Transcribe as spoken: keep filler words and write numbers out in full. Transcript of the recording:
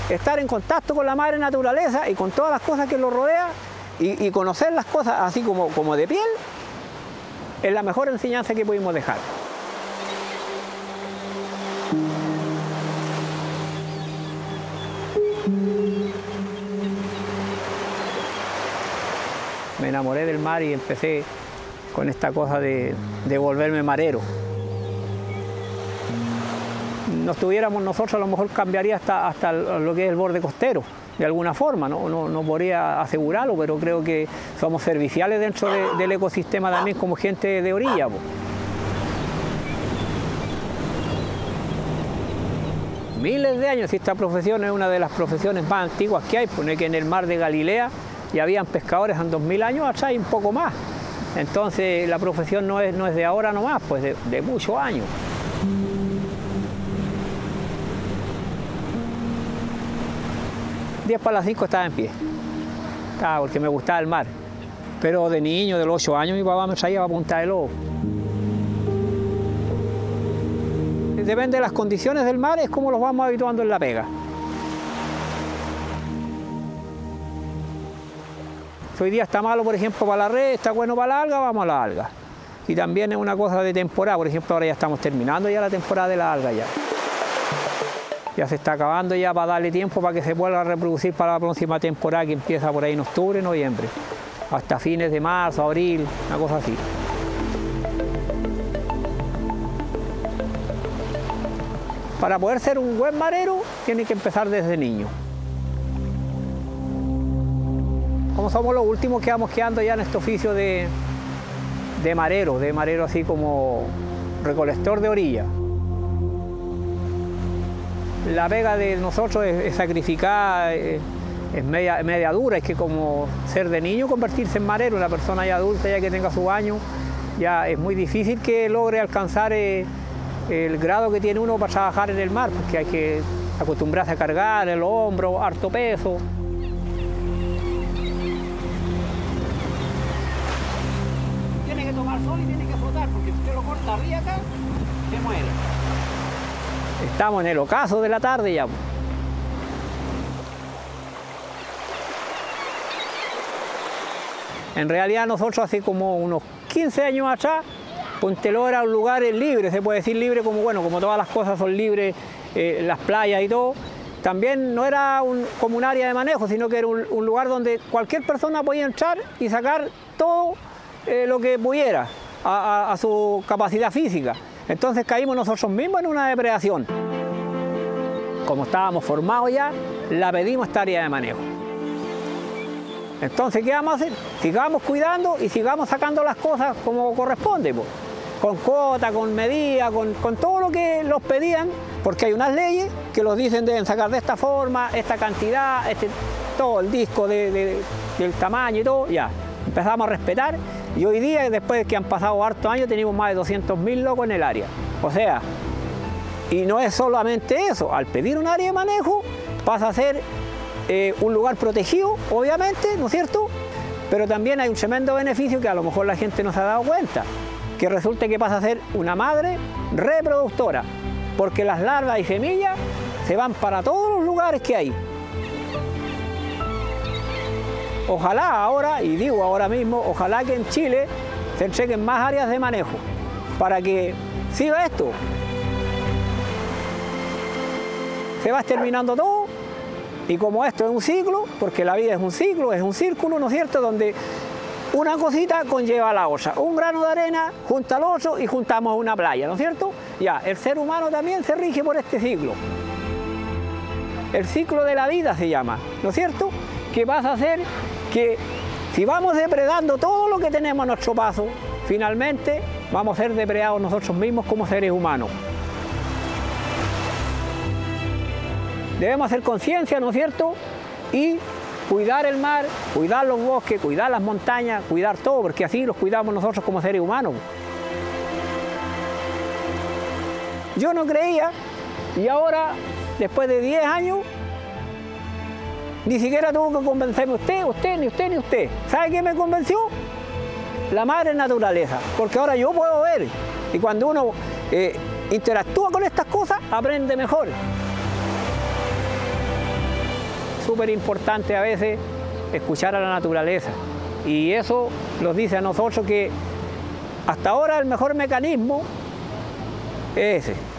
estar en contacto con la madre naturaleza y con todas las cosas que lo rodea y, y conocer las cosas así como, como de piel, es la mejor enseñanza que pudimos dejar. Me enamoré del mar y empecé con esta cosa de, de volverme marero. No estuviéramos nosotros, a lo mejor cambiaría hasta, hasta lo que es el borde costero, de alguna forma, no, no, no podría asegurarlo, pero creo que somos serviciales dentro de, del ecosistema también como gente de orilla. Po. Miles de años, y esta profesión es una de las profesiones más antiguas que hay, pone que en el mar de Galilea ya habían pescadores en dos mil años atrás y un poco más. Entonces la profesión no es, no es de ahora nomás, pues de, de muchos años. diez para las cinco estaba en pie, estaba porque me gustaba el mar. Pero de niño, de los ocho años, mi papá me traía a Punta del Lobo. Depende de las condiciones del mar, es como los vamos habituando en la pega. Si hoy día está malo, por ejemplo, para la red, está bueno para la alga, vamos a la alga. Y también es una cosa de temporada, por ejemplo, ahora ya estamos terminando ya la temporada de la alga ya. Ya se está acabando ya para darle tiempo para que se vuelva a reproducir para la próxima temporada que empieza por ahí en octubre, noviembre, hasta fines de marzo, abril, una cosa así. Para poder ser un buen marero, tiene que empezar desde niño. Como somos los últimos que vamos quedando ya en este oficio de, de marero, de marero así como recolector de orilla. La pega de nosotros es, es sacrificada, es, es media, media dura, es que como ser de niño, convertirse en marero, una persona ya adulta, ya que tenga su año, ya es muy difícil que logre alcanzar eh, el grado que tiene uno para trabajar en el mar, porque hay que acostumbrarse a cargar el hombro, harto peso. Tiene que tomar sol y tiene que flotar, porque si usted lo corta arriba acá, se muere. Estamos en el ocaso de la tarde ya. En realidad nosotros hace como unos quince años atrás, Punta del Lobo era un lugar libre, se puede decir libre como, bueno, como todas las cosas son libres, eh, las playas y todo. También no era un, como un área de manejo, sino que era un, un lugar donde cualquier persona podía entrar y sacar todo eh, lo que pudiera a, a, a su capacidad física. Entonces caímos nosotros mismos en una depredación. Como estábamos formados ya, la pedimos esta área de manejo. Entonces, ¿qué vamos a hacer? Sigamos cuidando y sigamos sacando las cosas como corresponde, pues. Con cuota, con medida, con, con todo lo que los pedían, porque hay unas leyes que los dicen deben sacar de esta forma, esta cantidad, este, todo el disco de, de, del tamaño y todo, ya. Empezamos a respetar y hoy día, después de que han pasado hartos años, tenemos más de doscientos mil locos en el área. O sea, y no es solamente eso, al pedir un área de manejo pasa a ser eh, un lugar protegido, obviamente, ¿no es cierto? Pero también hay un tremendo beneficio que a lo mejor la gente no se ha dado cuenta, que resulta que pasa a ser una madre reproductora, porque las larvas y semillas se van para todos los lugares que hay. Ojalá ahora, y digo ahora mismo, ojalá que en Chile se entreguen más áreas de manejo para que siga esto. Se va terminando todo y como esto es un ciclo, porque la vida es un ciclo, es un círculo, ¿no es cierto?, donde una cosita conlleva a la otra, un grano de arena junta al otro y juntamos una playa, ¿no es cierto? Ya, el ser humano también se rige por este ciclo. El ciclo de la vida se llama, ¿no es cierto? Que pasa a ser que si vamos depredando todo lo que tenemos a nuestro paso, finalmente vamos a ser depredados nosotros mismos como seres humanos. Debemos hacer conciencia, ¿no es cierto? Y cuidar el mar, cuidar los bosques, cuidar las montañas, cuidar todo, porque así los cuidamos nosotros como seres humanos. Yo no creía, y ahora, después de diez años, ni siquiera tuvo que convencerme usted, usted, ni usted, ni usted. ¿Sabe qué me convenció? La madre naturaleza, porque ahora yo puedo ver, y cuando uno eh, interactúa con estas cosas, aprende mejor. súper importante a veces escuchar a la naturaleza. Y eso nos dice a nosotros que hasta ahora el mejor mecanismo es ese.